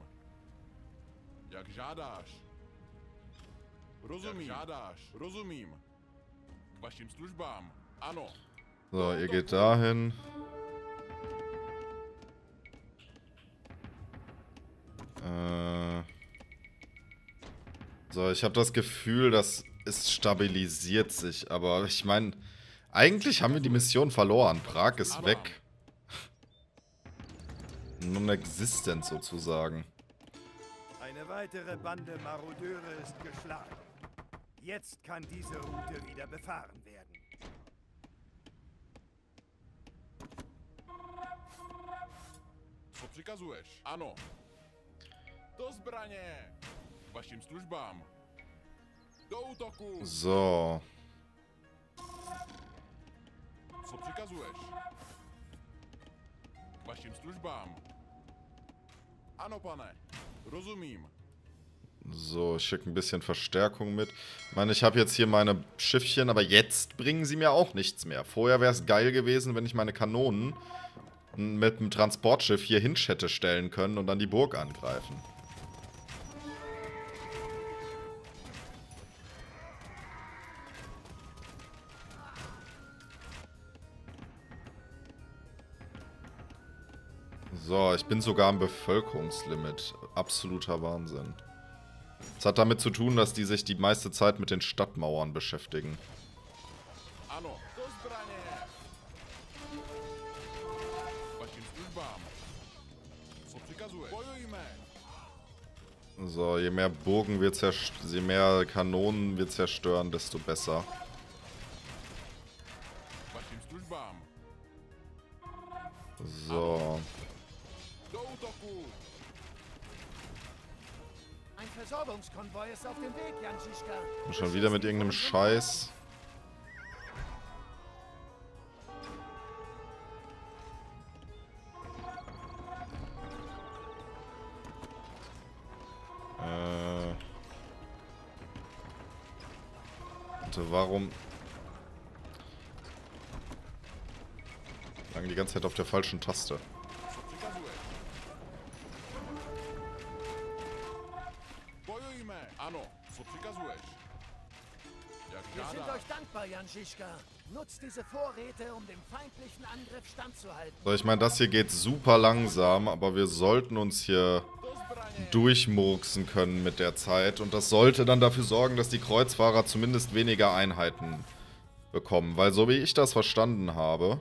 Jak žádáš. Rozumím. Rozumím. K vašim službám. Ano. So, ihr geht dahin. So, ich habe das Gefühl, dass es stabilisiert sich. Aber ich meine, eigentlich haben wir die Mission verloren. Prag ist weg. Non-existent sozusagen. Eine weitere Bande Marodeure ist geschlagen. Jetzt kann diese Route wieder befahren werden. Co přikazuješ? Ano. Do zbraně. K vašim službám. Do útoku. So. Co přikazuješ? K vašim službám. Ano, pane. Rozumím. So, ich schicke ein bisschen Verstärkung mit. Ich meine, ich habe jetzt hier meine Schiffchen, aber jetzt bringen sie mir auch nichts mehr. Vorher wäre es geil gewesen, wenn ich meine Kanonen mit dem Transportschiff hier hin hätte stellen können und dann die Burg angreifen. So, ich bin sogar am Bevölkerungslimit. Absoluter Wahnsinn. Das hat damit zu tun, dass die sich die meiste Zeit mit den Stadtmauern beschäftigen. Ano. Do zbraně. K vašim službám. Co přikazuješ? Bojujme. So, je mehr Burgen wir zerstören, je mehr Kanonen wir zerstören, desto besser. K vašim službám. So. Do útoku. Ein Versorgungskonvoi ist auf dem Weg, Jančiška. Und schon wieder mit irgendeinem Scheiß. Warum? Lang die ganze Zeit auf der falschen Taste. Co přikazuješ? Bojujme. Ano. Co přikazuješ? Jak Wir sind žádáš. euch dankbar, Jančiška. Nutzt diese Vorräte, um dem feindlichen Angriff standzuhalten. So, ich meine, das hier geht super langsam, aber wir sollten uns hier Do zbraně. durchmurksen können mit der Zeit. Und das sollte dann dafür sorgen, dass die Kreuzfahrer zumindest weniger Einheiten bekommen. Weil so wie ich das verstanden habe,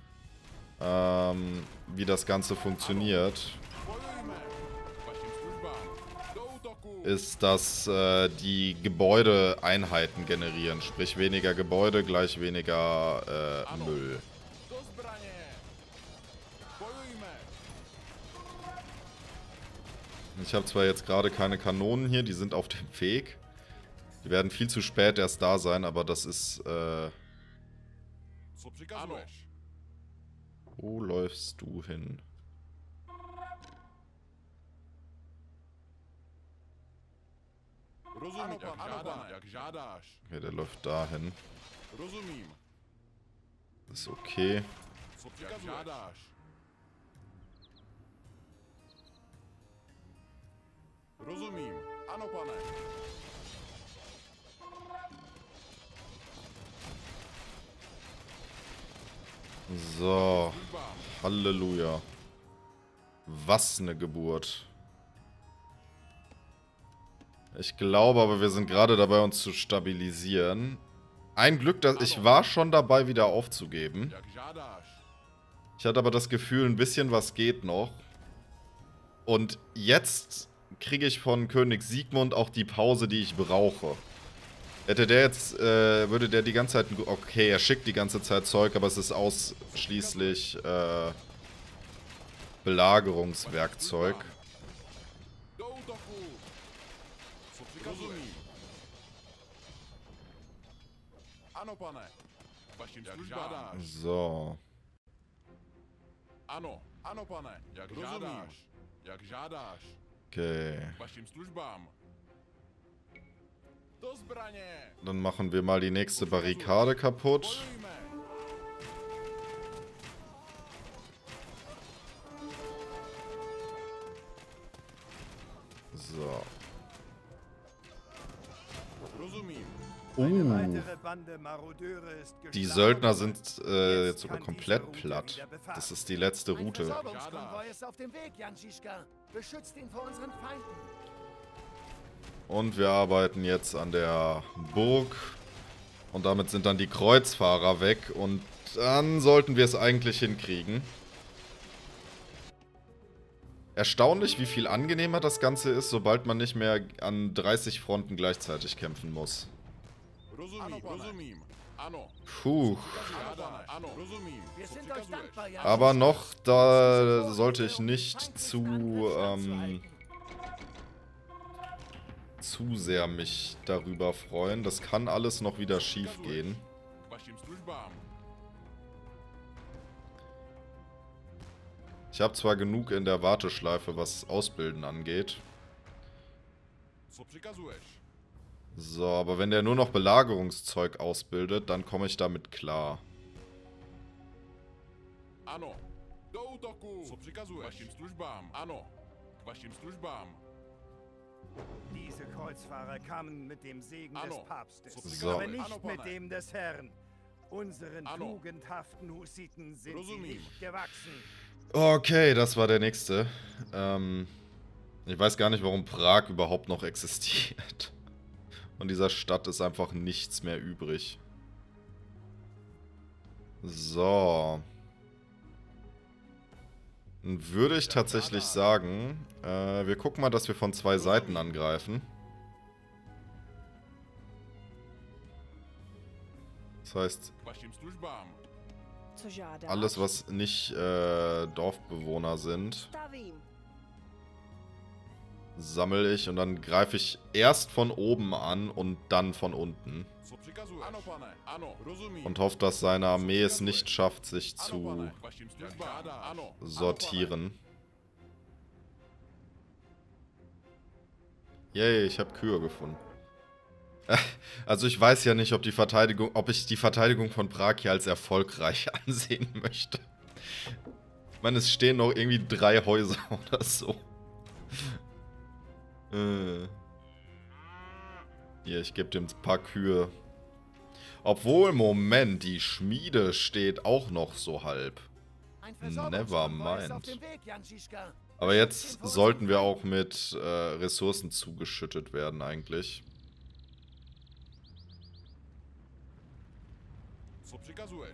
wie das Ganze funktioniert, Bojujme. K vašim službám. Do útoku. ist, dass die Gebäude Einheiten generieren. Sprich, weniger Gebäude gleich weniger Müll. Do zbraně. Bojujme. Ich habe zwar jetzt gerade keine Kanonen hier, die sind auf dem Weg. Die werden viel zu spät erst da sein, aber das ist... Co přikazuješ? Wo läufst du hin? Rozumím, jak žádáš. Okay, der läuft dahin. Rozumím. Das ist okay. Jak žádáš. Rozumím. Ano, pane. So. Halleluja. Was eine Geburt. Ich glaube aber, wir sind gerade dabei, uns zu stabilisieren. Ein Glück, dass ich war schon dabei, wieder aufzugeben. Ich hatte aber das Gefühl, ein bisschen was geht noch. Und jetzt kriege ich von König Siegmund auch die Pause, die ich brauche. Hätte der jetzt, würde der die ganze Zeit... Okay, er schickt die ganze Zeit Zeug, aber es ist ausschließlich Belagerungswerkzeug. Ano, pane. Vašim službám. So. Ano, ano, pane. Jak žádáš. Jak žádáš. Okay. Vašim službám. Do zbraně. Dann machen wir mal die nächste Barrikade kaputt. So. Die Söldner sind jetzt sogar komplett platt. Das ist die letzte Route. Und wir arbeiten jetzt an der Burg. Und damit sind dann die Kreuzfahrer weg. Und dann sollten wir es eigentlich hinkriegen. Erstaunlich, wie viel angenehmer das Ganze ist, sobald man nicht mehr an 30 Fronten gleichzeitig kämpfen muss. Puh. Aber noch, da sollte ich nicht zu sehr mich darüber freuen. Das kann alles noch wieder schief gehen. Ich habe zwar genug in der Warteschleife, was Ausbilden angeht. So, aber wenn der nur noch Belagerungszeug ausbildet, dann komme ich damit klar. Ano. Do útoku. Co přikazuješ? Vašim službám. Ano. Vašim službám. Diese Kreuzfahrer kamen mit dem Segen des Papstes, So. aber nicht mit dem des Herrn. Unseren tugendhaften Hussiten sind sie nicht gewachsen. Okay, das war der nächste. Ich weiß gar nicht, warum Prag überhaupt noch existiert. Und dieser Stadt ist einfach nichts mehr übrig. So. Dann würde ich tatsächlich sagen, wir gucken mal, dass wir von 2 Seiten angreifen. Das heißt, alles, was nicht Dorfbewohner sind, sammle ich und dann greife ich erst von oben an und dann von unten. Und hoffe, dass seine Armee es nicht schafft, sich zu sortieren. Yay, ich habe Kühe gefunden. Also ich weiß ja nicht, ob ich die Verteidigung von Prag hier als erfolgreich ansehen möchte. Ich meine, es stehen noch irgendwie 3 Häuser oder so. Hier, ich gebe dem ein paar Kühe. Obwohl, Moment, die Schmiede steht auch noch so halb. Never mind. Aber jetzt sollten wir auch mit Ressourcen zugeschüttet werden eigentlich. Co přikazuješ?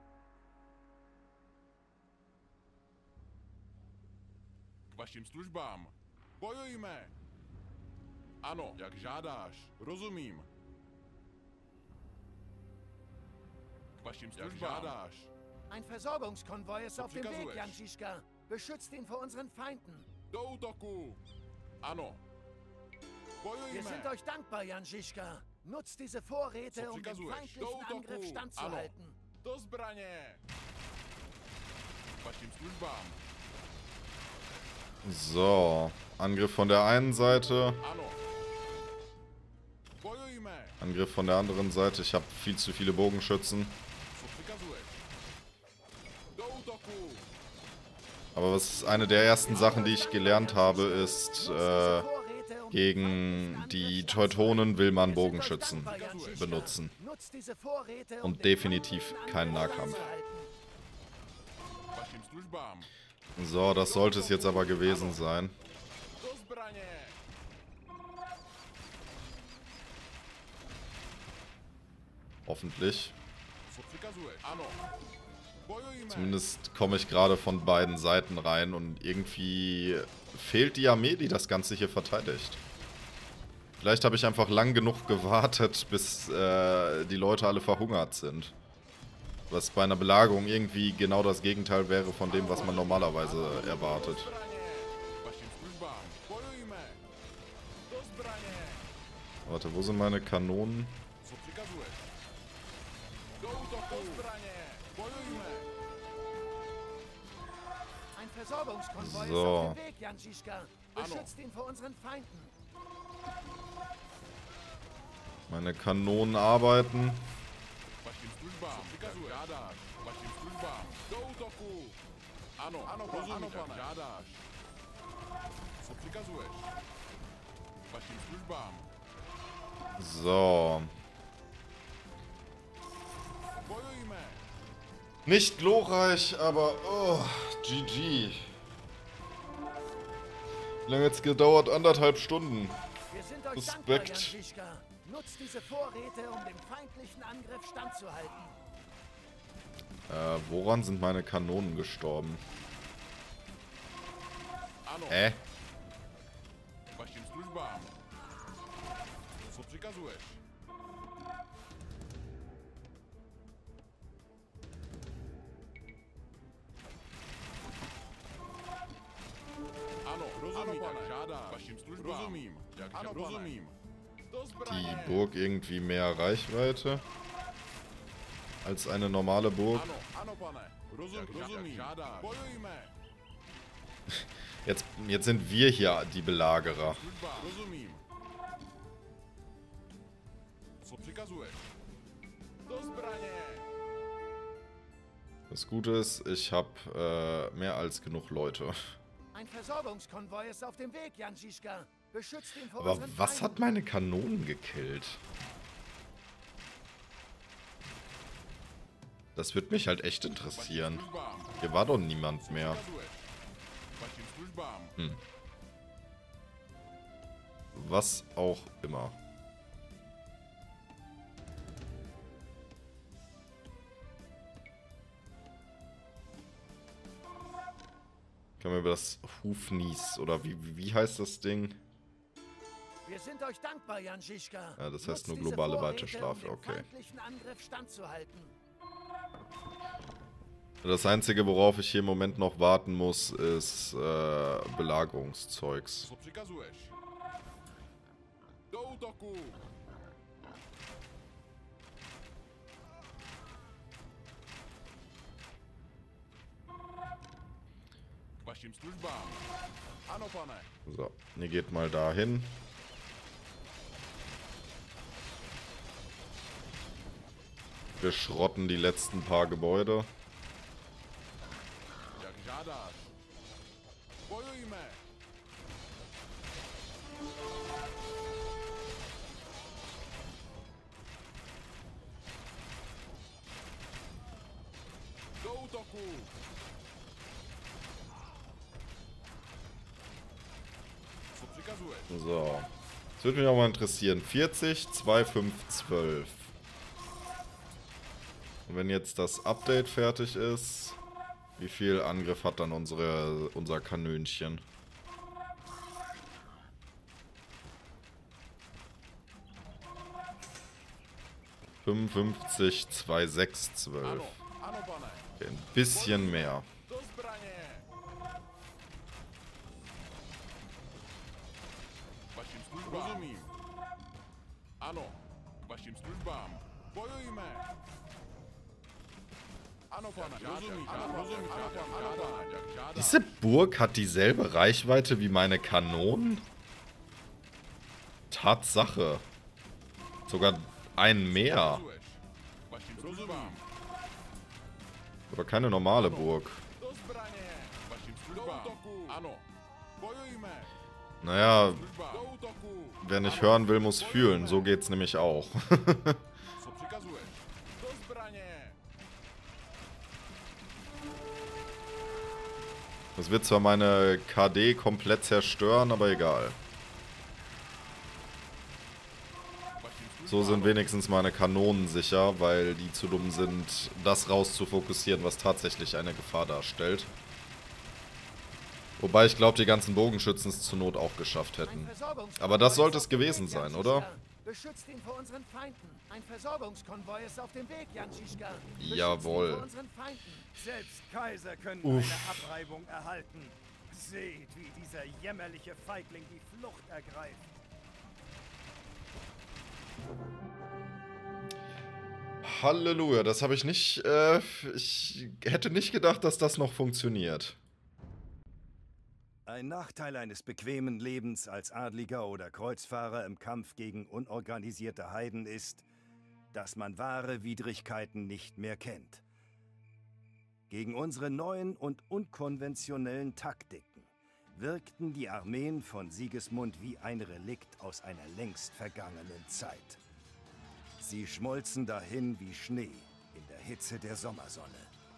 K vašim službám. Bojujme! Ano, jak žádáš. Rozumím. K vašim službám. Žádáš. Ein Versorgungskonvoi ist auf dem Weg, Jančiška. Beschützt ihn vor unseren Feinden. Do útoku. Ano. Bojujme. Wir sind euch dankbar, Jančiška. Nutzt diese Vorräte, um dem feindlichen Angriff standzuhalten. Do zbraně. K vašim službám. So, Angriff von der einen Seite. Angriff von der anderen Seite. Ich habe viel zu viele Bogenschützen. Aber was ist eine der ersten Sachen, die ich gelernt habe, ist, gegen die Teutonen will man Bogenschützen benutzen. Und definitiv keinen Nahkampf. So, das sollte es jetzt aber gewesen sein. Hoffentlich. Zumindest komme ich gerade von beiden Seiten rein und irgendwie fehlt die Armee, die das Ganze hier verteidigt. Vielleicht habe ich einfach lang genug gewartet, bis die Leute alle verhungert sind. Was bei einer Belagerung irgendwie genau das Gegenteil wäre von dem, was man normalerweise erwartet. Warte, wo sind meine Kanonen? So. Meine Kanonen arbeiten. So. Nicht glorreich, aber oh, GG. Wie lange hat's gedauert? 1,5 Stunden. Respekt. Nutzt diese Vorräte, um dem feindlichen Angriff standzuhalten. Woran sind meine Kanonen gestorben? Die Burg irgendwie mehr Reichweite als eine normale Burg. Jetzt sind wir hier die Belagerer. Das Gute ist, ich habe mehr als genug Leute. Ein Versorgungskonvoi ist auf dem Weg, Janzischka. Beschützt ihn vor Aber was hat meine Kanonen gekillt? Das wird mich halt echt interessieren. Hier war doch niemand mehr. Was auch immer. Können wir über das Hufnies oder wie heißt das Ding? Wir sind euch dankbar, Janzischka. Ja, das heißt nur globale Weiterschlafe, okay. Das Einzige, worauf ich hier im Moment noch warten muss, ist Belagerungszeugs. So, ihr geht mal dahin. Wir schrotten die letzten paar Gebäude. So. Das würde mich auch mal interessieren. 40, 2, 5, 12. Und wenn jetzt das Update fertig ist, wie viel Angriff hat dann unser Kanönchen? ...55, 2, 6, 12. Okay, ein bisschen mehr. Diese Burg hat dieselbe Reichweite wie meine Kanonen? Tatsache. Sogar einen mehr. Aber keine normale Burg. Naja, wer nicht hören will, muss fühlen. So geht's nämlich auch. Das wird zwar meine KD komplett zerstören, aber egal. So sind wenigstens meine Kanonen sicher, weil die zu dumm sind, das rauszufokussieren, was tatsächlich eine Gefahr darstellt. Wobei ich glaube, die ganzen Bogenschützen es zur Not auch geschafft hätten. Aber das sollte es gewesen sein, oder? Beschützt ihn vor unseren Feinden. Ein Versorgungskonvoi ist auf dem Weg, Janschischka. Jawohl. Selbst Kaiser können eine Abreibung erhalten. Seht, wie dieser jämmerliche Feigling die Flucht ergreift. Halleluja, das habe ich nicht... ich hätte nicht gedacht, dass das noch funktioniert. Ein Nachteil eines bequemen Lebens als Adliger oder Kreuzfahrer im Kampf gegen unorganisierte Heiden ist, dass man wahre Widrigkeiten nicht mehr kennt. Gegen unsere neuen und unkonventionellen Taktiken wirkten die Armeen von Sigismund wie ein Relikt aus einer längst vergangenen Zeit. Sie schmolzen dahin wie Schnee in der Hitze der Sommersonne.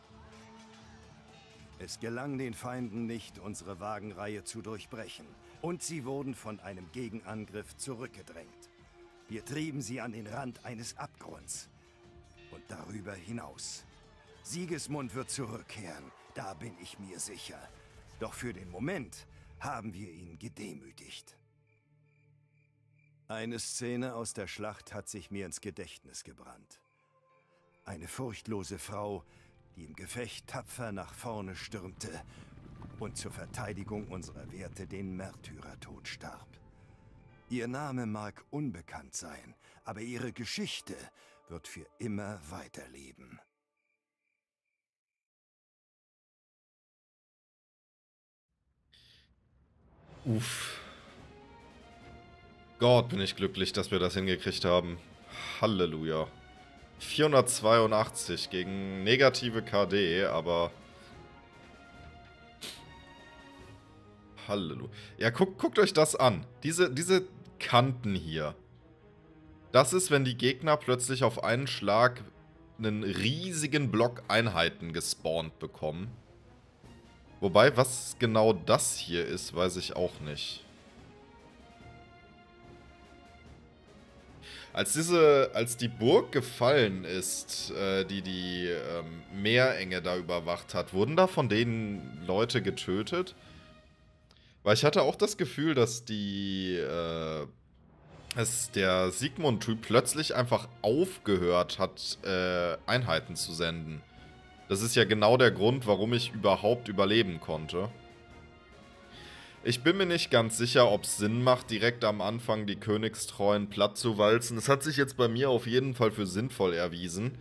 Es gelang den Feinden nicht, unsere Wagenreihe zu durchbrechen, und sie wurden von einem Gegenangriff zurückgedrängt. Wir trieben sie an den Rand eines Abgrunds und darüber hinaus. Sigismund wird zurückkehren, da bin ich mir sicher. Doch für den Moment haben wir ihn gedemütigt. Eine Szene aus der Schlacht hat sich mir ins Gedächtnis gebrannt. Eine furchtlose Frau, die im Gefecht tapfer nach vorne stürmte und zur Verteidigung unserer Werte den Märtyrertod starb. Ihr Name mag unbekannt sein, aber ihre Geschichte wird für immer weiterleben. Uff. Gott, bin ich glücklich, dass wir das hingekriegt haben. Halleluja. 482 gegen negative KD, aber... Halleluja. Ja, guckt euch das an. Diese Kanten hier. Das ist, wenn die Gegner plötzlich auf einen Schlag einen riesigen Block Einheiten gespawnt bekommen. Wobei, was genau das hier ist, weiß ich auch nicht. Als die Burg gefallen ist, die Meerenge da überwacht hat, wurden da von denen Leute getötet? Weil ich hatte auch das Gefühl, dass der Sigmund-Typ plötzlich einfach aufgehört hat, Einheiten zu senden. Das ist ja genau der Grund, warum ich überhaupt überleben konnte. Ich bin mir nicht ganz sicher, ob es Sinn macht, direkt am Anfang die Königstreuen platt zu walzen. Es hat sich jetzt bei mir auf jeden Fall für sinnvoll erwiesen.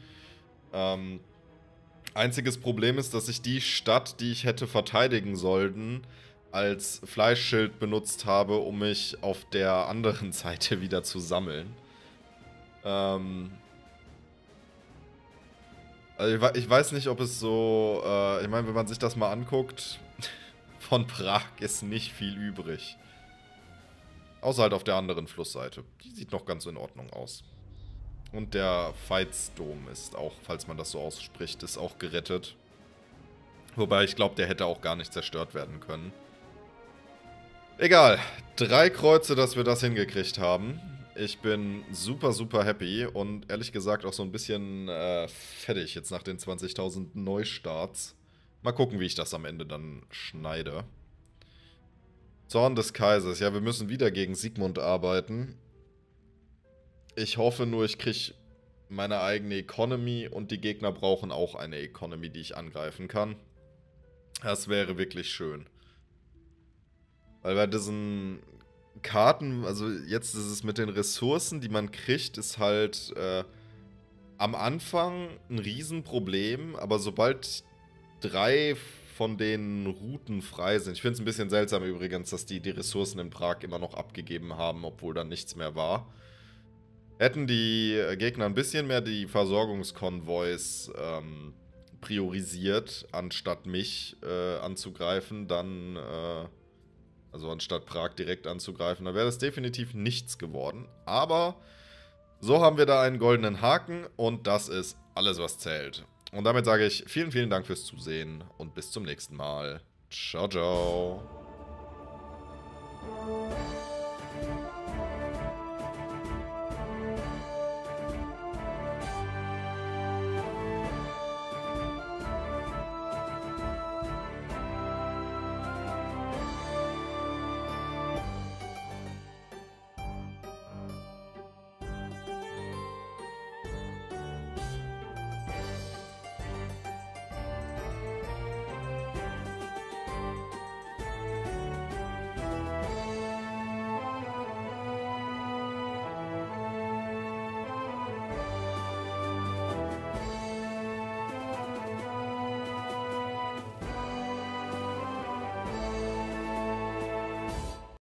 Einziges Problem ist, dass ich die Stadt, die ich hätte verteidigen sollen, als Fleischschild benutzt habe, um mich auf der anderen Seite wieder zu sammeln. Also ich weiß nicht, ob es so... ich meine, wenn man sich das mal anguckt... Von Prag ist nicht viel übrig. Außer halt auf der anderen Flussseite. Die sieht noch ganz in Ordnung aus. Und der Veitsdom ist auch, falls man das so ausspricht, ist auch gerettet. Wobei ich glaube, der hätte auch gar nicht zerstört werden können. Egal. 3 Kreuze, dass wir das hingekriegt haben. Ich bin super, super happy und ehrlich gesagt auch so ein bisschen fertig jetzt nach den 20.000 Neustarts. Mal gucken, wie ich das am Ende dann schneide. Zorn des Kaisers. Ja, wir müssen wieder gegen Sigmund arbeiten. Ich hoffe nur, ich kriege meine eigene Economy und die Gegner brauchen auch eine Economy, die ich angreifen kann. Das wäre wirklich schön. Weil bei diesen Karten, also jetzt ist es mit den Ressourcen, die man kriegt, ist halt am Anfang ein Riesenproblem, aber sobald 3 von den Routen frei sind. Ich finde es ein bisschen seltsam übrigens, dass die Ressourcen in Prag immer noch abgegeben haben, obwohl da nichts mehr war. Hätten die Gegner ein bisschen mehr die Versorgungskonvois priorisiert, anstatt mich anzugreifen, dann, also anstatt Prag direkt anzugreifen, dann wäre das definitiv nichts geworden. Aber so haben wir da einen goldenen Haken und das ist alles, was zählt. Und damit sage ich vielen, vielen Dank fürs Zusehen und bis zum nächsten Mal. Ciao, ciao.